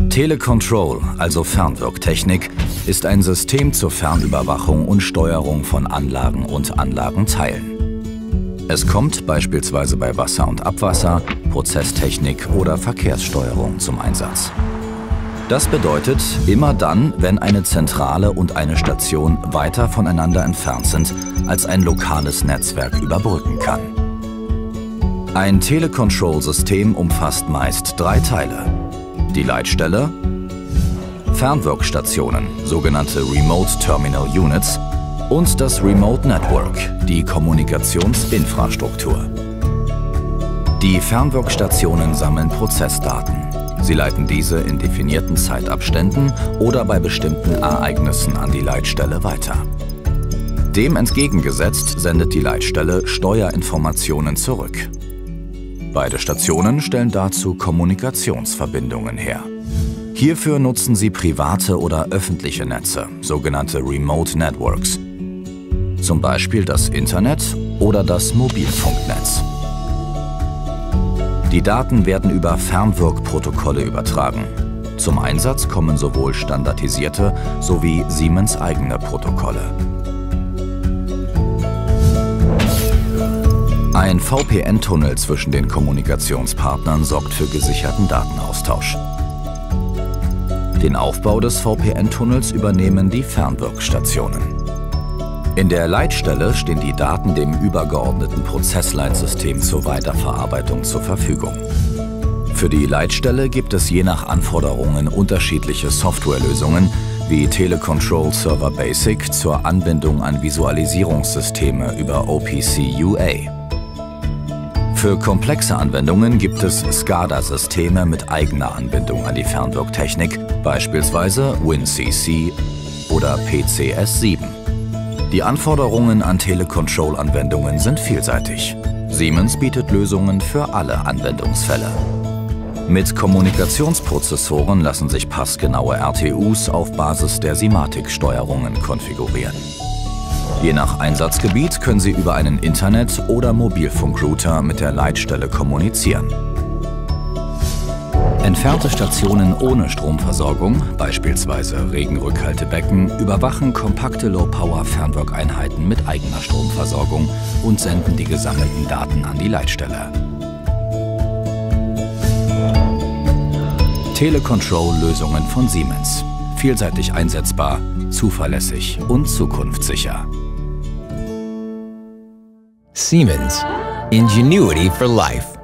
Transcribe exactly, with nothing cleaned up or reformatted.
Telecontrol, also Fernwirktechnik, ist ein System zur Fernüberwachung und Steuerung von Anlagen und Anlagenteilen. Es kommt beispielsweise bei Wasser und Abwasser, Prozesstechnik oder Verkehrssteuerung zum Einsatz. Das bedeutet, immer dann, wenn eine Zentrale und eine Station weiter voneinander entfernt sind, als ein lokales Netzwerk überbrücken kann. Ein Telecontrol-System umfasst meist drei Teile: die Leitstelle, Fernwirkstationen, sogenannte Remote Terminal Units, und das Remote Network, die Kommunikationsinfrastruktur. Die Fernwirkstationen sammeln Prozessdaten. Sie leiten diese in definierten Zeitabständen oder bei bestimmten Ereignissen an die Leitstelle weiter. Dem entgegengesetzt sendet die Leitstelle Steuerinformationen zurück. Beide Stationen stellen dazu Kommunikationsverbindungen her. Hierfür nutzen sie private oder öffentliche Netze, sogenannte Remote Networks. Zum Beispiel das Internet oder das Mobilfunknetz. Die Daten werden über Fernwirkprotokolle übertragen. Zum Einsatz kommen sowohl standardisierte sowie Siemens eigene Protokolle. Ein V P N-Tunnel zwischen den Kommunikationspartnern sorgt für gesicherten Datenaustausch. Den Aufbau des V P N-Tunnels übernehmen die Fernwirkstationen. In der Leitstelle stehen die Daten dem übergeordneten Prozessleitsystem zur Weiterverarbeitung zur Verfügung. Für die Leitstelle gibt es je nach Anforderungen unterschiedliche Softwarelösungen wie Telecontrol Server Basic zur Anbindung an Visualisierungssysteme über O P C U A. Für komplexe Anwendungen gibt es SCADA-Systeme mit eigener Anbindung an die Fernwirktechnik, beispielsweise WinCC oder P C S sieben. Die Anforderungen an Telecontrol-Anwendungen sind vielseitig. Siemens bietet Lösungen für alle Anwendungsfälle. Mit Kommunikationsprozessoren lassen sich passgenaue R T Us auf Basis der Simatic-Steuerungen konfigurieren. Je nach Einsatzgebiet können Sie über einen Internet- oder Mobilfunkrouter mit der Leitstelle kommunizieren. Entfernte Stationen ohne Stromversorgung, beispielsweise Regenrückhaltebecken, überwachen kompakte Low-Power-Fernwirkeinheiten mit eigener Stromversorgung und senden die gesammelten Daten an die Leitstelle. Telecontrol-Lösungen von Siemens. Vielseitig einsetzbar, zuverlässig und zukunftssicher. Siemens. Ingenuity for life.